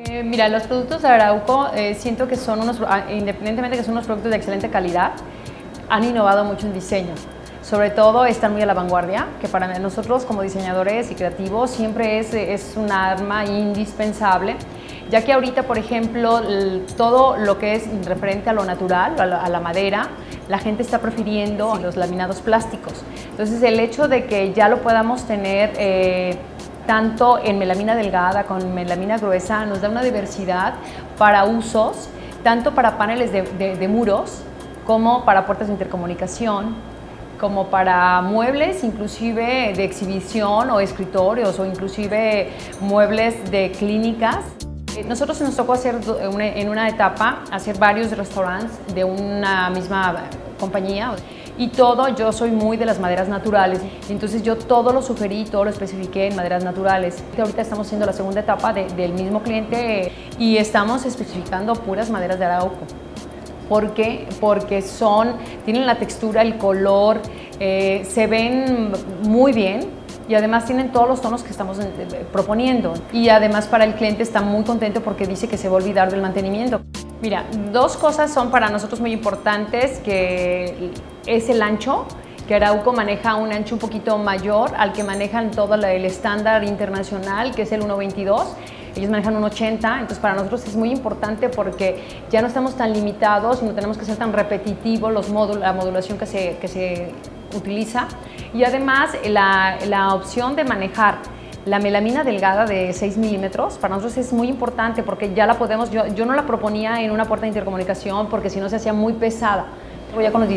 Mira, los productos de Arauco siento que son independientemente que son unos productos de excelente calidad, han innovado mucho en diseño. Sobre todo están muy a la vanguardia, que para nosotros como diseñadores y creativos siempre es un arma indispensable, ya que ahorita, por ejemplo, todo lo que es referente a lo natural, a la madera, la gente está prefiriendo los laminados plásticos. Entonces, el hecho de que ya lo podamos tener tanto en melamina delgada como en melamina gruesa nos da una diversidad para usos, tanto para paneles de muros como para puertas de intercomunicación, como para muebles inclusive de exhibición o escritorios o inclusive muebles de clínicas. Nosotros nos tocó hacer en una etapa hacer varios restaurantes de una misma compañía y yo soy muy de las maderas naturales, entonces yo todo lo sugerí, todo lo especifiqué en maderas naturales. Ahorita estamos haciendo la segunda etapa del mismo cliente y estamos especificando puras maderas de Arauco. ¿Por qué? Porque tienen la textura, el color, se ven muy bien y además tienen todos los tonos que estamos proponiendo. Y además para el cliente está muy contento porque dice que se va a olvidar del mantenimiento. Mira, dos cosas son para nosotros muy importantes, que es el ancho, que Arauco maneja un ancho un poquito mayor al que manejan todo el estándar internacional, que es el 1.22. Ellos manejan un 80, entonces para nosotros es muy importante porque ya no estamos tan limitados y no tenemos que ser tan repetitivos la modulación que se utiliza. Y además la opción de manejar la melamina delgada de 6 milímetros para nosotros es muy importante porque ya la podemos, yo no la proponía en una puerta de intercomunicación porque si no se hacía muy pesada. Ya con los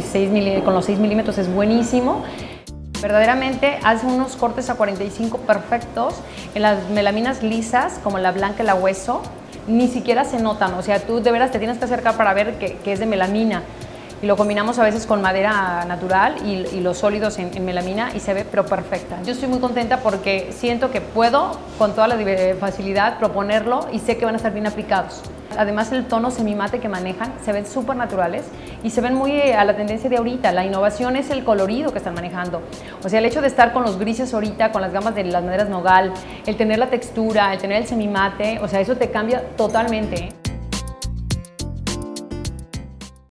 6 milímetros es buenísimo. Verdaderamente hace unos cortes a 45 perfectos. En las melaminas lisas, como la blanca y la hueso, ni siquiera se notan. O sea, tú de veras te tienes que acercar para ver que es de melamina. Y lo combinamos a veces con madera natural y los sólidos en melamina y se ve pero perfecta. Yo estoy muy contenta porque siento que puedo con toda la facilidad proponerlo y sé que van a estar bien aplicados. Además el tono semimate que manejan se ven súper naturales y se ven muy a la tendencia de ahorita. La innovación es el colorido que están manejando. O sea, el hecho de estar con los grises ahorita, con las gamas de las maderas nogal, el tener la textura, el tener el semimate, o sea, eso te cambia totalmente.